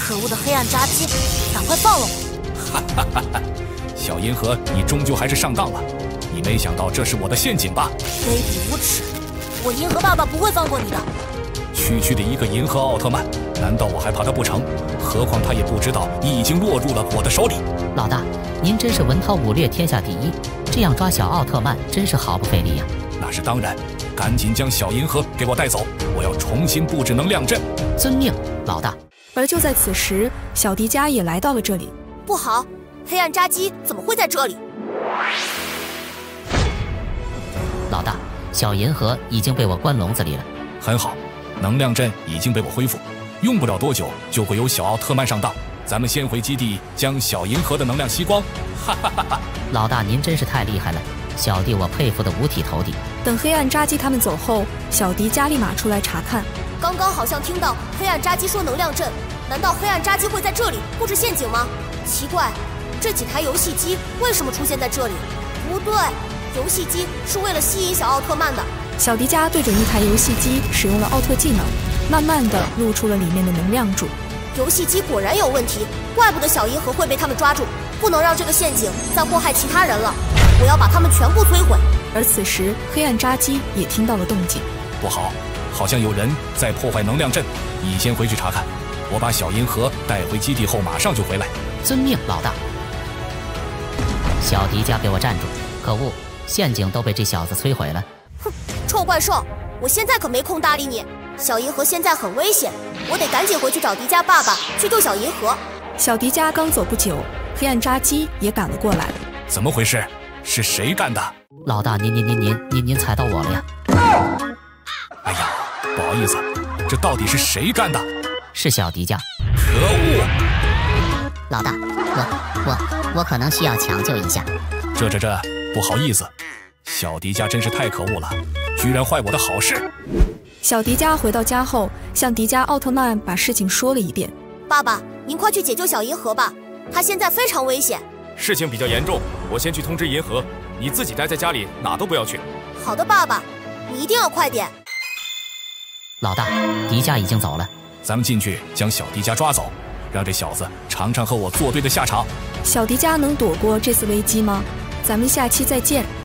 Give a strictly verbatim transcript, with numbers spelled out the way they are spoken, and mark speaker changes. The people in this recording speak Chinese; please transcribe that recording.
Speaker 1: 可恶的黑暗扎基，赶快放了我！
Speaker 2: 哈哈哈哈！小银河，你终究还是上当了。你没想到这是我的陷阱吧？
Speaker 1: 卑鄙无耻！我银河爸爸不会放过你的。
Speaker 2: 区区的一个银河奥特曼，难道我还怕他不成？何况他也不知道你已经落入了我的手里。
Speaker 3: 老大，您真是文韬武略天下第一，这样抓小奥特曼真是毫不费力呀。
Speaker 2: 那是当然，赶紧将小银河给我带走，我要重新布置能量阵。
Speaker 3: 遵命，老大。
Speaker 4: 而就在此时，小迪迦也来到了这里。
Speaker 1: 不好，黑暗扎基怎么会在这里？
Speaker 3: 老大，小银河已经被我关笼子里了。
Speaker 2: 很好，能量阵已经被我恢复，用不了多久就会有小奥特曼上当。咱们先回基地将小银河的能量吸光。哈哈哈哈！
Speaker 3: 老大您真是太厉害了，小弟我佩服得五体投地。
Speaker 4: 等黑暗扎基他们走后，小迪迦立马出来查看。
Speaker 1: 刚刚好像听到黑暗扎基说能量阵，难道黑暗扎基会在这里布置陷阱吗？奇怪，这几台游戏机为什么出现在这里？不对，游戏机是为了吸引小奥特曼的。
Speaker 4: 小迪迦对准一台游戏机使用了奥特技能，慢慢的露出了里面的能量柱。
Speaker 1: 游戏机果然有问题，怪不得小银河会被他们抓住，不能让这个陷阱再祸害其他人了。我要把他们全部摧毁。
Speaker 4: 而此时，黑暗扎基也听到了动静。
Speaker 2: 不好，好像有人在破坏能量阵。你先回去查看，我把小银河带回基地后马上就回来。
Speaker 3: 遵命，老大。小迪迦给我站住！可恶，陷阱都被这小子摧毁了。
Speaker 1: 哼，臭怪兽，我现在可没空搭理你。小银河现在很危险，我得赶紧回去找迪迦爸爸去救小银河。
Speaker 4: 小迪迦刚走不久，黑暗扎基也赶了过来。
Speaker 2: 怎么回事？是谁干的？
Speaker 3: 老大，您您您您您您踩到我了呀！
Speaker 2: 哎呀，不好意思，这到底是谁干的？
Speaker 3: 是小迪迦。
Speaker 2: 可恶！
Speaker 5: 老大，我我我可能需要抢救一下。
Speaker 2: 这这这，不好意思，小迪迦真是太可恶了，居然坏我的好事。
Speaker 4: 小迪迦回到家后，向迪迦奥特曼把事情说了一遍。
Speaker 1: 爸爸，您快去解救小银河吧，他现在非常危险。
Speaker 6: 事情比较严重，我先去通知银河，你自己待在家里，哪都不要去。
Speaker 1: 好的，爸爸，你一定要快点。
Speaker 3: 老大，迪迦已经走了，
Speaker 2: 咱们进去将小迪迦抓走，让这小子尝尝和我作对的下场。
Speaker 4: 小迪迦能躲过这次危机吗？咱们下期再见。